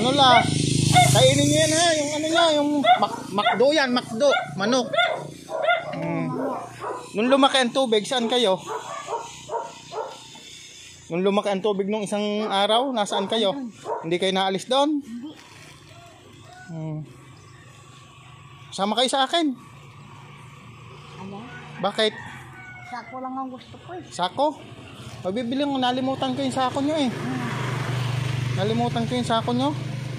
Ano la? Kainin niyo yan ha, yung ano niya, yung makdo yan, makdo, manok. Nung lumaki ang tubig, saan kayo? Nung lumaki ang tubig nung isang araw, nasaan kayo? Hindi kayo naalis doon? Sama kayo sa akin. Ano? Bakit? Sako lang ang gusto ko eh. Sako? Mabibili ko, nalimutan ko yung sako nyo eh. Nalimutan ko yung sako nyo.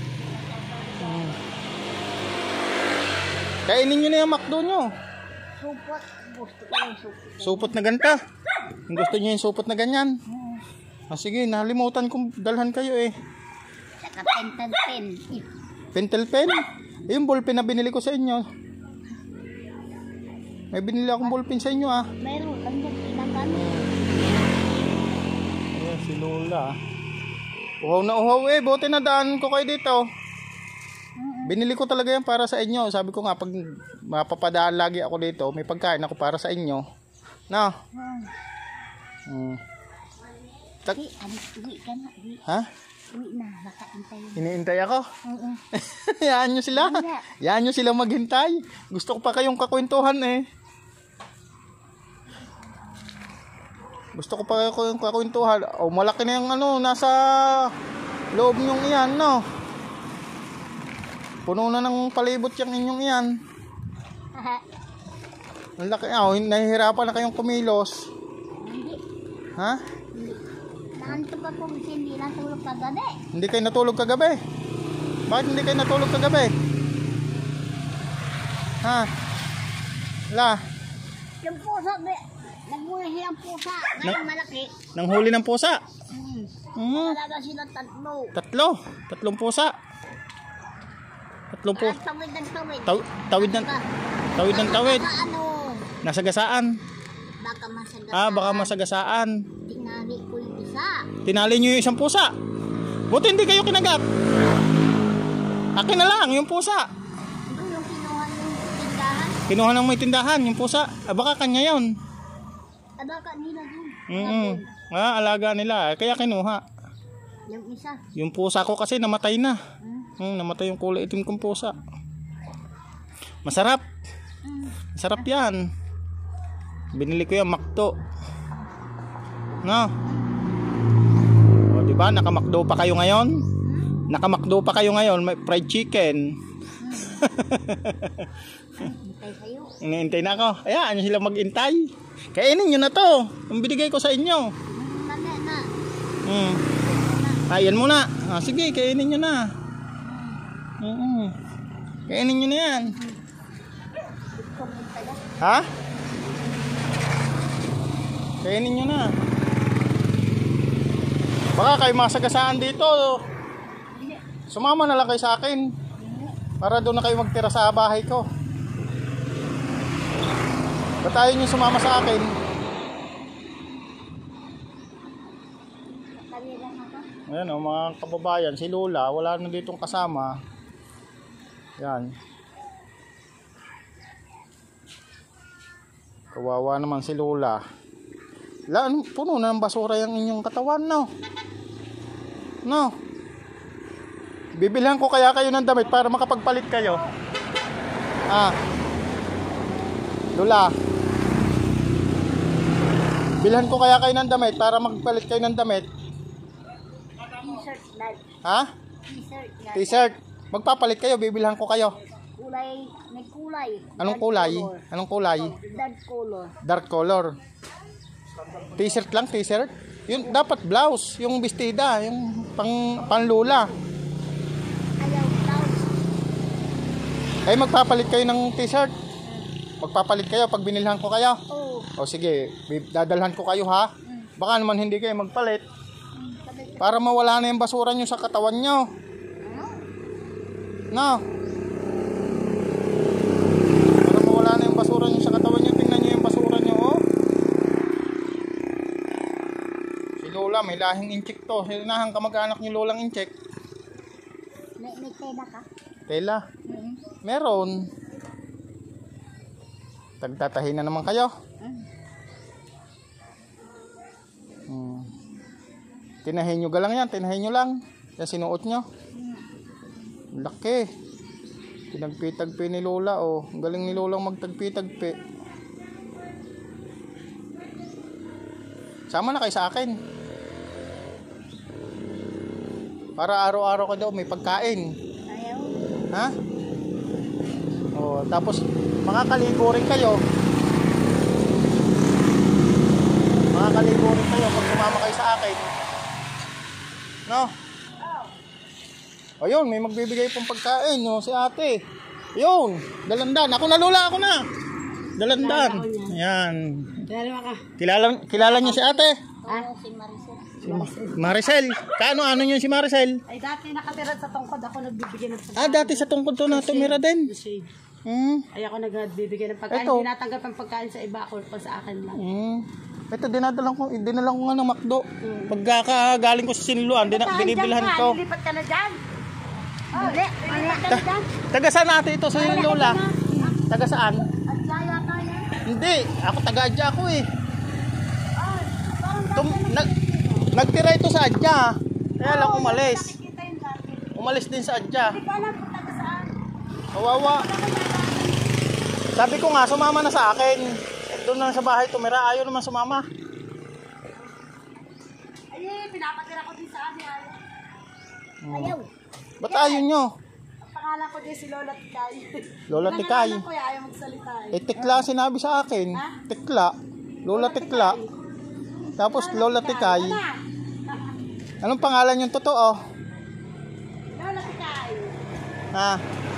Kainin nyo na yung makdo nyo. Supot. Gusto ko yung supot. Supot na ganta. Gusto nyo yung supot na ganyan. Sige, nalimutan kong dalhan kayo eh. Saka pentel pen. Pentel pen? Yung ballpen na binili ko sa inyo. May binili akong ballpen sa inyo ah. Meron kang pinagano. Ayan si Lola. Uhaw na uhaw eh. Buti na daan ko kayo dito. Binili ko talaga yan para sa inyo. Sabi ko nga pag mapapadaan lagi ako dito, may pagkain ako para sa inyo. No? Uwi ka na. Ha? Uwi na. Baka intay. Iniintay ako? Hayaan nyo sila. Hayaan nyo sila maghintay. Gusto ko pa kayong kakwentuhan eh. Gusto ko pa kayong kakwentuhan. Oh, malaki na yung ano, nasa loob nyong iyan, no? Puno na ng palibot yung inyong iyan. Ang laki. Oh, nahihirapan na kayong kumilos. Hindi. Ha? Naantok ako kasi hindi natulog kagabi. Hindi kayo natulog kagabi? Bakit hindi kayo natulog kagabi? Ha? La? Yung pusa, nagmuli ang pusa. Ngayon malaki. Nanghuli ng pusa? Talaga sila tatlo. Tatlong pusa? Tatlong pusa? Tawid ng tawid. Tawid ng tawid? Ano? Nasagasaan? Baka masagasaan. Ah, baka masagasaan. Tinali ko yung isa. Tinali nyo yung isang pusa. Buti hindi kayo kinagat. Akin na lang yung pusa. Ito yung kinuha ng tindahan. Kinuha ng may tindahan yung pusa. Ah, baka kanya yun. Baka nila dun. Alaga nila. Kaya kinuha. Yung isa. Yung pusa ko kasi namatay na. Namatay yung kulay itim kong pusa. Masarap. Masarap yan. Binili ko yung makdo. No? O, diba? Nakamakdo pa kayo ngayon? Nakamakdo pa kayo ngayon. May fried chicken. Hintay sa'yo. Iniintay na ako. Ayan, nyo sila mag-intay. Kainin nyo na to. Ang binigay ko sa inyo. Mami na. Ayan muna. Sige, kainin nyo na. Kainin nyo na yan. Ha? Kainin nyo na. Baka kayo masagasaan dito. Sumama na lang kayo sa akin. Para doon na kayo magtira sa bahay ko. Ba't ayaw nyo sumama sa akin? Ayan o, mga kababayan. Si Lola, wala na ditong kasama. Yan. Kawawa naman si Lola. Puno na ng basura yung inyong katawan, no? No? Bibilhan ko kaya kayo ng damit para makapagpalit kayo. Lola. Bilhan ko kaya kayo ng damit para magpalit kayo ng damit. T-shirt na. Ha? T-shirt na. T-shirt. Magpapalit kayo, bibilhan ko kayo. Kulay, may kulay. Anong kulay? Anong kulay? Dark color. Dark color. T-shirt lang, t-shirt. Yun dapat blouse, yung bestida, yung pang-lola. Ayaw, blouse. Ay magpapalit kayo ng t-shirt. Magpapalit kayo pag binilhan ko kayo. Oo. O sige, dadalhan ko kayo ha. Baka naman hindi kayo magpalit. Para mawala na yung basura nyo sa katawan nyo. No? Para mawala na yung basura nyo sa katawan nyo. Tingnan nyo yung basura nyo, oh. Si Lola, may lahing inchik to. Sinahang kamag-anak nyo Lolang inchik. May tela ka? Tela? Meron. Tagtatahin na naman kayo. Tinahin nyo galang yan. Tinahin nyo lang. Yan sinuot nyo. Laki. Pinagpitagpi ni Lola, oh. Ang galing ni Lolang magtagpi-tagpi. Sama na kayo sa akin. Para araw-araw ka daw may pagkain. Ayaw. Ha? Oh, tapos makakaligo rin kayo. Makakaligo rin kayo pag sumama kayo sa akin. No? Ayun, may magbibigay pong pagkain, no, si ate. Ayun, dalandan. Ako na, Lola, ako na. Dalandan. Ayan. Kilala niyo si ate? Si Maricel. Maricel. Ano niyo si Maricel? Ay, dati nakatira sa tungkod. Ako nagbibigay ng pagkain. Ah, dati sa tungkod to na tumira din. Ay, ako nagbibigay ng pagkain. Ito. Hindi natanggap ang pagkain sa iba. Ako pa sa akin lang. Ito, dinadala ko nga ng McDo. Pagkakagaling ko sa Sinloan, binibilhan ko. Lilipat ka na dyan. Hindi. Malipat ka dyan. Taga saan natin ito sa Lola? Taga saan? At kaya kaya. Hindi, ako taga-Adya ako eh. Nagtira ito sa Adya. Kaya lang umalis. Umalis din sa Adya. Hindi ko alam kung taga saan. Kawawa. Sabi ko nga, sumama na sa akin. Doon lang sa bahay tumira, ayaw naman sumama. Ay, pinapatira ko din sa amin. Ayaw. Ba't ayaw nyo? Ang pangalan ko din si Lola Tikay. Lola Tikay. Ang pangalan ko ayaw magsalita. Eh, Tikla sinabi sa akin. Tikla. Lola Tikla. Tapos Lola Tikay. Anong pangalan yung totoo? Lola Tikay. Ha?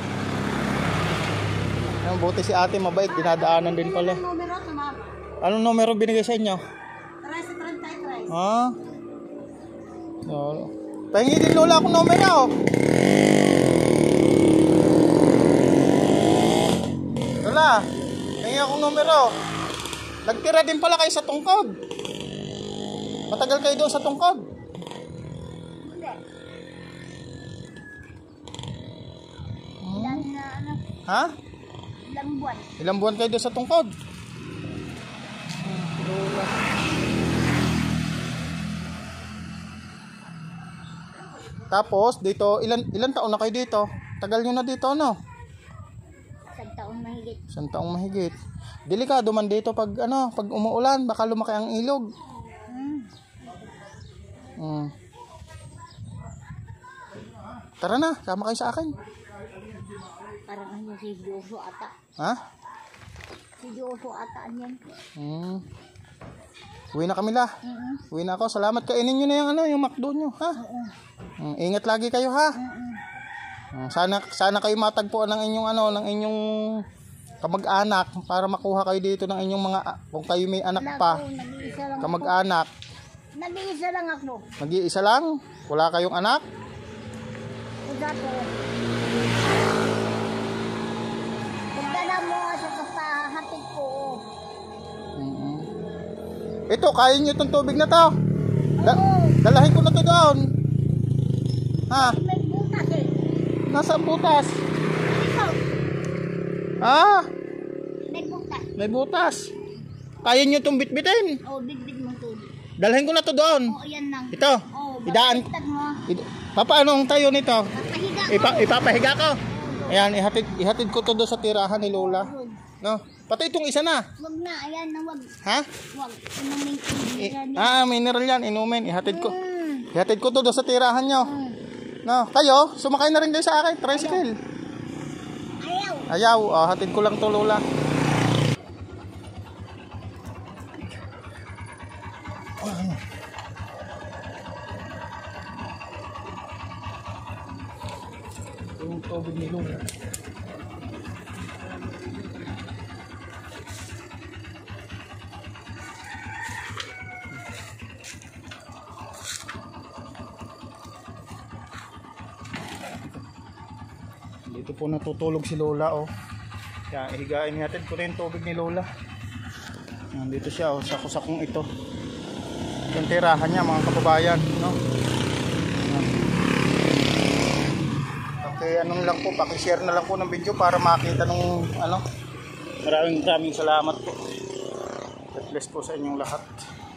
Ang buti si ate, mabait. Dinadaanan din pala. Ang numero, tumama. Anong numero binigay sa inyo? 1333. Ha? Pahingi din Lola akong numero. Lola, pahingi akong numero. Nagtira din pala kayo sa tungkod. Matagal kayo doon sa tungkod. Hindi. Ilan na ano? Ha? Ilang buwan. Ilang buwan kayo doon sa tungkod? Lola. Tapos dito, ilan taon na kayo dito? Tagal nyo na dito, no? Isang taon mahigit. Isang taong mahigit. Delikado man dito pag umuulan, baka lumaki ang ilog. Tara na, sama kayo sa akin. Parang ano si Dioso ata. Ha? Si Dioso ata yan. Uwi na kami la. Uwi na ako. Salamat, kainin nyo na yung McDo nyo, ha? Ingat lagi kayo, ha? Sana kayo matagpuan ng inyong kamag-anak para makuha kayo dito ng inyong mga, kung kayo may anak pa, Nag-iisa lang kamag-anak. Nag-iisa lang ako. Mag-iisa lang? Wala kayong anak? Udato. Pagdala mo sa kapahatid ko. Ito, kaya nyo itong tubig na to. Dalahin ko na to doon. Ha? May butas eh. Nasa butas. Ito. Ah, May butas. may butas. Kaya nyo itong bitbitin. O, bigbig mo to. Dalhin ko na to doon. O, yan lang. Ito. O, Idaan. baliktad mo. Paano ang tayo nito? Papahiga ko. Ipapahiga ko. Ayan, ihatid ko to doon sa tirahan ni Lola. No? Pati itong isa na. Wag na, ayan na wag. Ha? Wag. Inumin tubig yan. Mineral yan. Inumin. Ihatid ko to doon sa tirahan nyo. No? Kayo, sumakay na rin kayo sa akin. Tricycle. Ayaw. Ayaw. Hatid ko lang to, Lola. Yung tubig ni Lola. Dito po natutulog si Lola, oh. Kaya higain natin ko na yung tubig ni Lola. Nandito siya, oh, sa kusakong ito. Yung tirahan niya, mga kababayan, no? Okay, anong lang po, paki-share na lang po ng video para makita nung Maraming salamat po. God bless po sa inyong lahat.